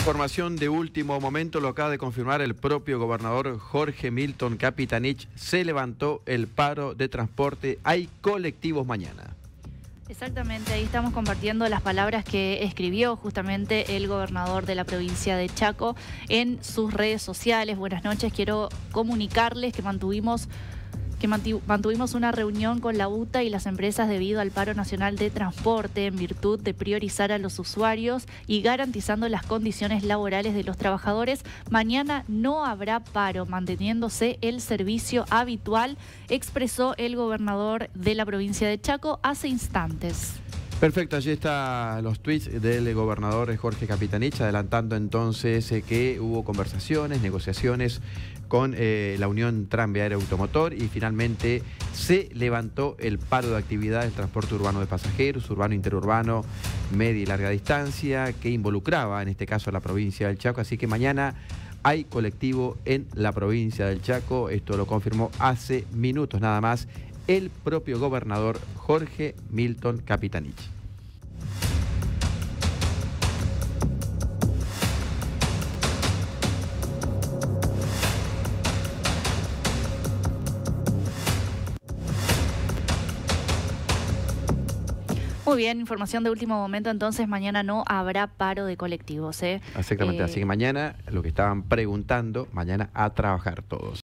Información de último momento, lo acaba de confirmar el propio gobernador Jorge Milton Capitanich. Se levantó el paro de transporte. Hay colectivos mañana. Exactamente, ahí estamos compartiendo las palabras que escribió justamente el gobernador de la provincia de Chaco en sus redes sociales. Buenas noches, quiero comunicarles que mantuvimos una reunión con la UTA y las empresas debido al paro nacional de transporte en virtud de priorizar a los usuarios y garantizando las condiciones laborales de los trabajadores. Mañana no habrá paro, manteniéndose el servicio habitual, expresó el gobernador de la provincia de Chaco hace instantes. Perfecto, allí están los tweets del gobernador Jorge Capitanich, adelantando entonces que hubo conversaciones, negociaciones con la Unión Tranviaria Automotor y finalmente se levantó el paro de actividad del transporte urbano de pasajeros, urbano, interurbano, media y larga distancia, que involucraba en este caso a la provincia del Chaco. Así que mañana hay colectivo en la provincia del Chaco. Esto lo confirmó hace minutos nada más el propio gobernador Jorge Milton Capitanich. Muy bien, información de último momento, entonces mañana no habrá paro de colectivos. Exactamente, así que mañana, lo que estaban preguntando, mañana a trabajar todos.